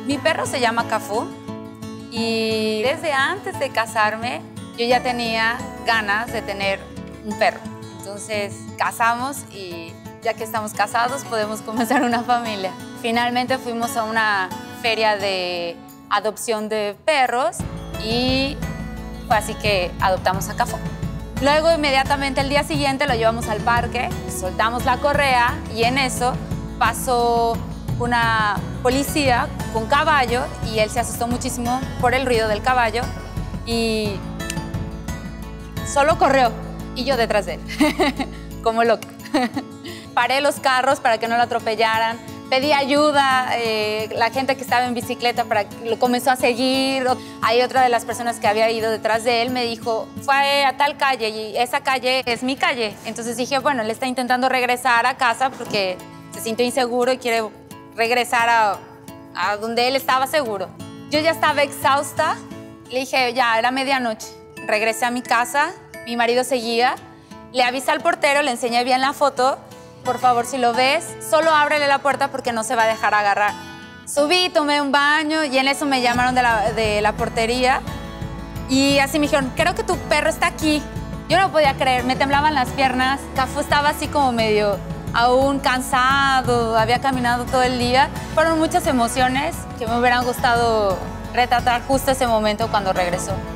Mi perro se llama Cafú y desde antes de casarme yo ya tenía ganas de tener un perro. Entonces casamos y ya que estamos casados podemos comenzar una familia. Finalmente fuimos a una feria de adopción de perros y fue así que adoptamos a Cafú. Luego inmediatamente el día siguiente lo llevamos al parque, soltamos la correa y en eso pasó una policía con caballo y él se asustó muchísimo por el ruido del caballo y solo corrió y yo detrás de él, como loca. Paré los carros para que no lo atropellaran, pedí ayuda, la gente que estaba en bicicleta lo comenzó a seguir. Hay otra de las personas que había ido detrás de él, me dijo, fue a tal calle y esa calle es mi calle. Entonces dije, bueno, él está intentando regresar a casa porque se sintió inseguro y quiere regresar a donde él estaba seguro. Yo ya estaba exhausta, le dije, ya, era medianoche. Regresé a mi casa, mi marido seguía, le avisé al portero, le enseñé bien la foto. Por favor, si lo ves, solo ábrele la puerta porque no se va a dejar agarrar. Subí, tomé un baño y en eso me llamaron de la portería y así me dijeron, creo que tu perro está aquí. Yo no podía creer, me temblaban las piernas. Cafú estaba así como medio aún cansado, había caminado todo el día. Fueron muchas emociones que me hubieran gustado retratar justo ese momento cuando regresó.